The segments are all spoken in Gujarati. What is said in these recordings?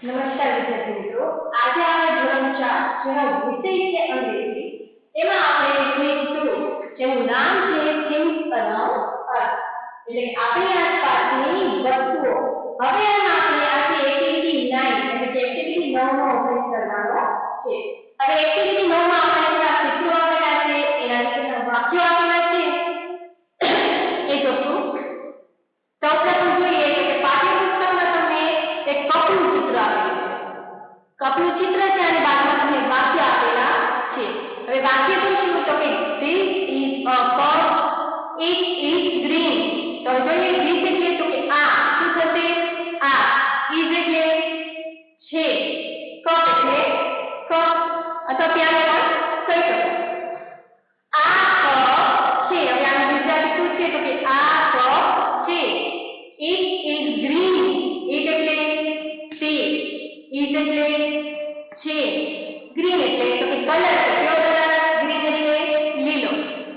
નમસ્કાર વિદ્યાર્થી મિત્રો, આજે આપણે ધોરણ 4 જેનો વિષય છે અંગ્રેજી એમાં આપણે જોઈશું જેનું નામ છે થિંગ્સ અરાઉન્ડ અસ, એટલે આપણી આસપાસની વસ્તુઓ. હવે આપણે આજે એક્ટિવિટી 9 એટલે કે એક્ટિવિટી 9 નો અભ્યાસ કરવાનો છે. હવે એક્ટિવિટી 9 માં આપણે આ ચિત્રો આપેલા છે, એના વિશેના વાક્યો આપેલા છે એ જોશું. સૌપ્રથમ જોઈએ કે પાઠ્યપુસ્તકમાં તમને એક કપનું ચિત્ર આપેલું છે. કપનું ચિત્ર છે અને બાજુમાં તમને વાક્ય આપેલા છે. હવે વાક્ય તો શું? તો કે this is a cup, it is green. તો જોઈએ this એટલે તો કે આ શું થશે? આ is એટલે છે, cup એટલે કપ અથવા પ્યાલો પણ કહી શકો. આ કપ છે. હવે આનું ગુજરાતી શું છે? તો કે આ કપ છે. It is green. It એટલે તે, is એટલે છે, green એટલે તો કે કલર છે. કેવો કલર? green એટલે લીલો.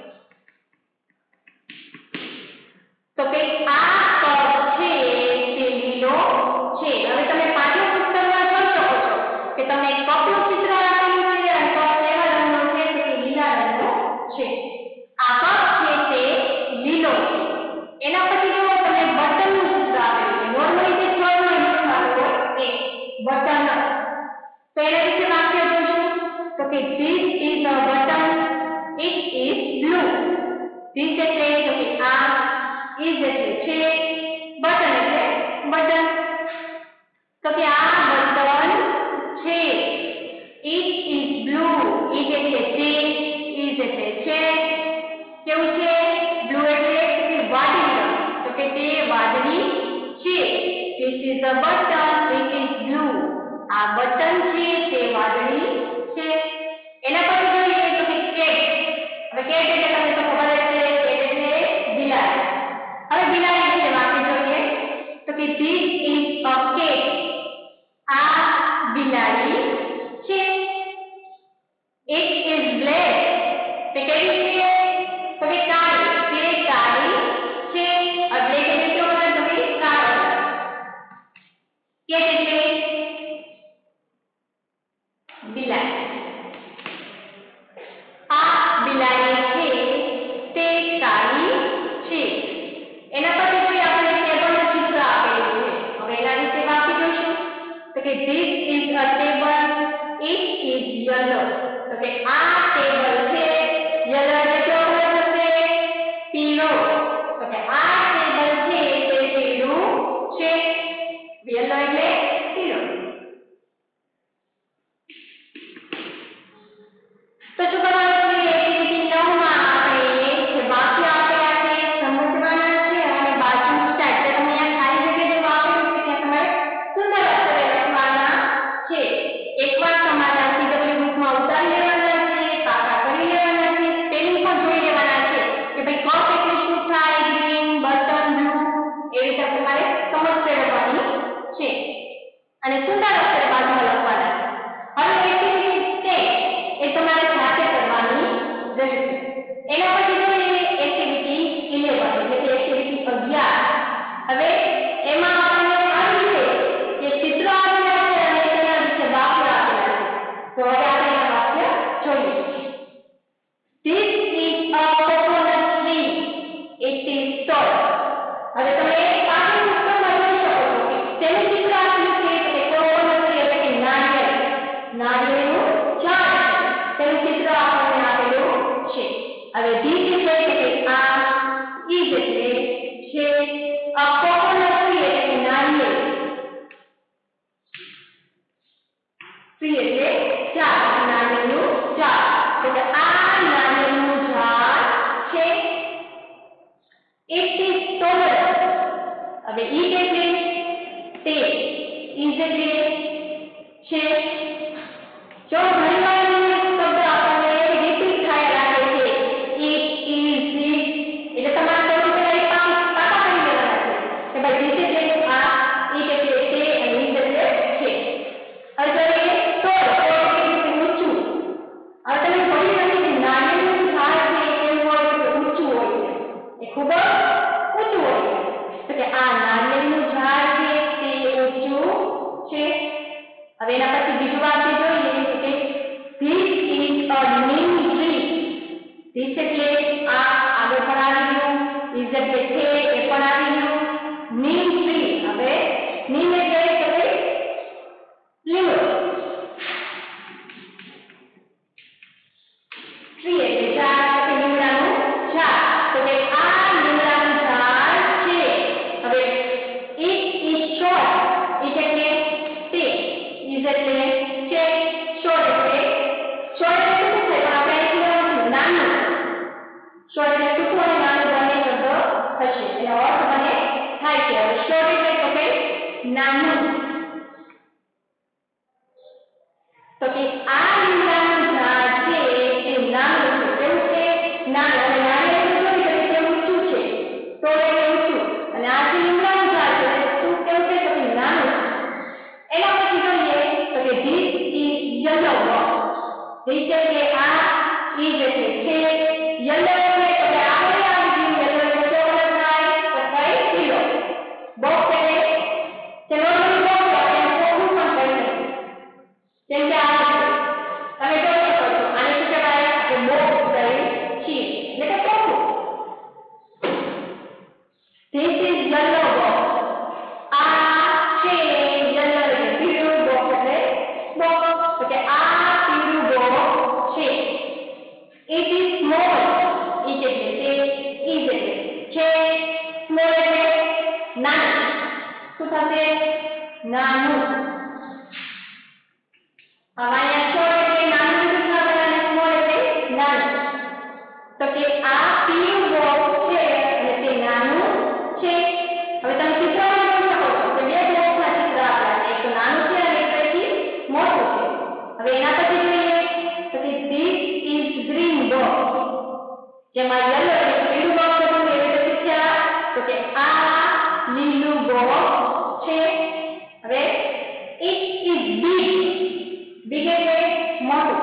તો કે આ કપ છે તે લીલો છે. હવે તમે પાઠ્યપુસ્તકમાં જોઈ શકો છો કે તમને કપનું ચિત્ર આપેલું છે અને કપ કેવા રંગનો છે? તો કે લીલા રંગનો છે. આ કપ છે તે લીલો છે. એના પછી જો તમને બટનનું ચિત્ર આપેલું છે. નોર્મલી જે ચોરનું લખેલું હોય એ બટન. તો એના વિશે વાક્ય જોઈશું. તો કે this is a button, it is blue. this એટલે તો કે આ, is એટલે છે, બટન એટલે બટન. તો કે આ બટન છે. it is blue. it એટલે તે, is એટલે છે. કેવું છે? blue એટલે વાદળી રંગ. તો કે તે વાદળી છે. this is a button, it is blue. આ બટન છે તે વાદળી છે. એના પછી જોઈએ તો કે cat. હવે cat એટલે તમને તો ખબર જ છે, cat એટલે બિલાડી. હવે બિલાડી વિશે વાક્ય જોઈએ. તો કે this is a cat. આ બિલાડી છે. it is black. તે કેવી છે? તો કે કાળી. તે કાળી છે. એટલે કે કેવો કલર? તો કે કાળો. cat એટલે બિલાડી. આ બિલાડી છે તે કાળી છે. એના પછી જોઈએ આપણે ટેબલનું ચિત્ર આપેલું છે. હવે એના વિશે વાક્ય જોઈશું. તો કે this is a table, it is yellow. તો કે આ ટેબલ છે. yellow એટલે કેવો કલર થશે? પીળો. તો કે આ ટેબલ છે તે પીળું છે. yellow એટલે પીળો. તો શું કરવાનું છે? એક્ટિવિટી 9 માં આપણે જે વાક્ય આપેલા છે સમજવાના છે અને બાજુ સ્ટાર્ટ. તો તમે અહીંયા ખાલી જગ્યા જે આપેલું છે ત્યાં તમારે સુંદર અક્ષરે લખવાના છે. એકવાર તમારા CW બુકમાં ઉતારી લેવાના છે, પાકા કરી લેવાના છે, સ્પેલિંગ પણ જોઈ લેવાના છે કે ભાઈ કપ એટલે શું થાય, ગ્રીન, બટન, બ્લુ, એ રીતે તમારે સમજ લેવાની છે અને સુંદર અક્ષરે બાજુમાં લખવાના છે. હવે એક્ટિવિટી 10 એ તમારે જાતે કરવાની રહેશે. એના પછી જોઈએ એક્ટિવિટી 11 એટલે કે એક્ટિવિટી 11. હવે એમાં આપણને આવી છે કે ચિત્ર આપેલા છે અને તેના વિશે વાક્ય આપેલા છે. તો હવે આપણે આ વાક્ય જોઈએ. this is a coconut tree, it is tall. હવે તમે પાઠ્યપુસ્તકમાં જોઈ શકો છો કે તેનું ચિત્ર આપેલું છે કે કોકોનટ ટ્રી એટલે કે નારિયેળ. નારિયેળનું ઝાડ છે. તેનું ચિત્ર આપણને આપેલું છે. હવે this એટલે કે આ, is એટલે છે, a coconut tree એટલે કે નારિયેળ, tree એટલે ઝાડ, નારિયેળનું ઝાડ. તો કે આ નારિયેળનું ઝાડ છે. it is taller. હવે it એટલે તે, is એટલે છે. જો ઘણીવાર શબ્દ આપણને રિપીટ થાય લાગે છે, it is it, એટલે તમારે સૌથી પહેલા એક પાકા કરી લેવાના છે કે ભાઈ this એટલે આ, it એટલે તે અને is એટલે છે. હવે જોઈએ tall એટલે ઊંચું. હવે તમે જોઈ શકો કે નારિયેળનું ઝાડ છે કેવું હોય તો ઊંચું હોય છે. એ ખૂબ જ ઊંચું હોય છે. તો કે આ નારિયેળનું ઝાડ છે તે ઊંચું છે. હવે એના પછી બીજું વાક્ય જોઈએ તો કે this is a neem tree. this એટલે આ આગળ પણ આવી ગયું, is એટલે છે એ પણ આવી ગયું, neem tree હવે neem એટલે તો કે લીમડો, tree એટલે ઝાડ કે લીમડાનું ઝાડ, તો કે આ લીમડાનું ઝાડ છે. હવે it is short, it એટલે તે, is એટલે છે, short એટલે શું થાય પણ આપણે અહીં લેવાનું નાનું, short એટલે ટૂંકું અને નાનું બંને શબ્દ થશે, એનો અર્થ બંને થાય છે. હવે short એટલે તો કે નાનું, તો કે આ લીમડાનું ઝાડ છે તે નાનું છે. કેવું છે? નાનું. અને નાનું એટલે જોઈ તો કે ઊંચું છે, તોડ એટલે ઊંચું, અને આ જે લીમડાનું ઝાડ છે તે શું કેવું છે? તો કે નાનું. એના પછી જોઈએ તો કે this is yellow box. this એટલે આ, is એટલે છે, yellow એટલે તો કે આપણે આવી ગયું, yellow એટલે કેવો કલર થાય? તો કઈ લીલો. box એટલે કે નોર્મલી box આપણે ચોખ્ખું પણ કહી શકીએ, જેમ કે આ તમે જોઈ શકો છો, આને શું કહેવાય? કે બોક્સ કહીએ છીએ, એટલે કે ચોખ્ખું. this is yellow box. આ છે yellow એટલે પીળું, box એટલે box, તો કે આ પીળું box છે. it is small. it એટલે છે, is એટલે છે, small એટલે નાનું. શું થશે? નાનું. હવે અહીંયા short એટલે નાનું લીધું છે આપણે, અને small એટલે નાનું. તો કે આ પીળું બોક્સ છે અને તે નાનું છે. હવે તમે ચિત્રમાં જોઈ શકો છો કે બે બોક્સના ચિત્ર આપ્યા છે, એક તો નાનું છે અને એક પછી મોટું છે. હવે એના પછી જોઈએ તો કે this is green box. જેમાં yellow એટલે પીળું બોક્સ હતું એ રીતે શીખ્યા, તો કે આ લીલું બોક્સ છે. હવે it is big. big એટલે મોટું.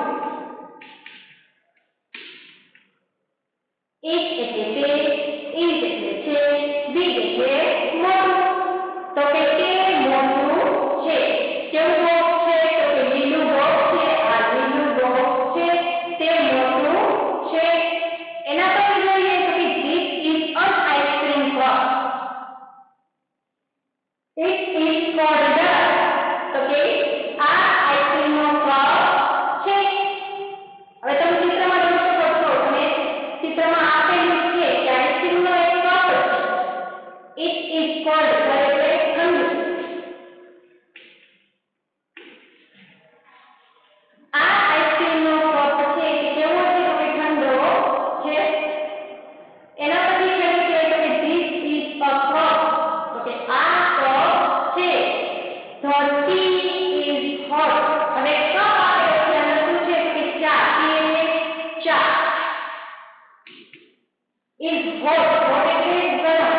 it એટલે તે, is એટલે છે, big એટલે મોટું, તો કે તે મોટું છે. કેવું બોક્સ છે? તો કે લીલું બોક્સ છે, આ લીલું બોક્સ છે, તે મોટું છે. એના પછી જોઈએ તો કે this is an ice cream cup. it is called duck. તો કે આ આઈસ્ક્રીમનો કપ છે. હવે તમે ચિત્રમાં જોઈ શકો છો, અને ચિત્રમાં આપેલું છે કે આઈસ્ક્રીમનો એક કપ છે. it is cold એટલે ઠંડુ. આ આઈસ્ક્રીમનો કપ છે કે કેવો છે? તો કે ઠંડો છે. એના પછી કેવું છે? તો કે this is a cup. તો કે આ કપ છે. the tea is hot. હવે કપ આપેલો છે અને શું છે? તો કે ચા, એટલે ચા. is hot. hot એટલે ગરમ.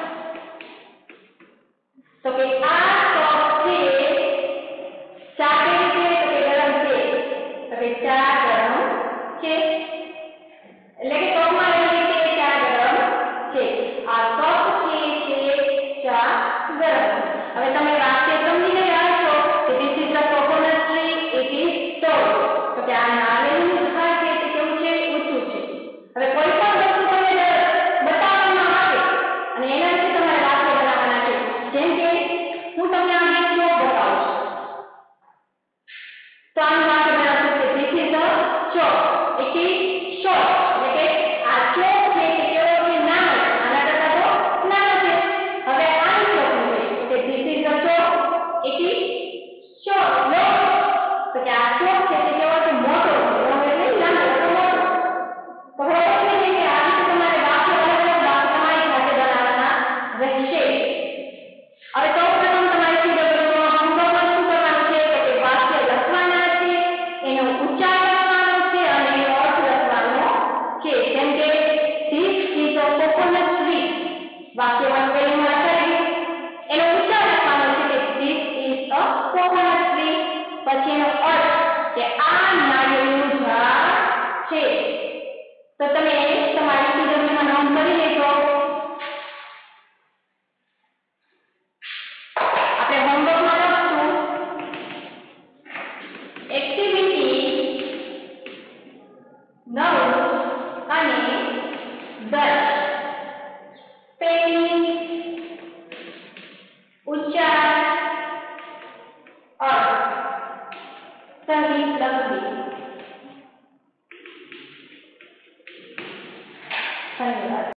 તો કે આ કપ છે, ચા કેવી છે? તો કે ગરમ છે. તો કે ચા ગરમ છે, એટલે કે કપમાં રહેલી છે ચા ગરમ છે. આ કપ છે તે ચા ગરમ. હવે તમે વાક્ય સમજી ગયા છો કે this is a coconut tree, it is tall. તો કે આ નારિયેળનું ઝાડ છે તે કેવું છે? ઊંચું છે. હવે કોઈ પણ વસ્તુ તમને બતાવવામાં આવે અને એના વિશે તમારે વાક્ય બનાવવાના છે. જેમ કે હું તમને આ એક ચોક બતાવું છું, તો આનું વાક્ય બનાવશું કે this is a chalk, it is short. એટલે કે આ ચોક છે તે કેવો છે? નાનો છે, આના કરતા તો નાનો છે. હવે આની ચોકનું જોઈએ તો કે this is a chalk, it is short, long. તો કે આ ચોક છે તે કેવો છે? મોટો છે. long એટલે નાનો અથવા મોટો. તો હવે તમે જે કે આ રીતે તમારે વાક્ય અલગ અલગ વાક્ય તમારી સાથે બનાવવાના રહેશે. હવે સૌપ્રથમ તમારે CWમાં હોમવર્કમાં શું કરવાનું છે? તો કે વાક્ય લખવાના છે, એનો ઉચ્ચાર લખવાનો છે અને એનો અર્થ લખવાનો છે. જેમ કે this is a coconut tree. વાક્યમાં સ્પેલિંગમાં લખાઈ ગયું. એનો ઉચ્ચાર લખવાનો છે કે this is a coconut tree. પછી એનો અર્થ કે આ નારિયેળનું ઝાડ છે. તો તમે તમારી CWમાં નોંધ કરી લેજો. આપણે હોમવર્કમાં લખશું ધન્યવાદ.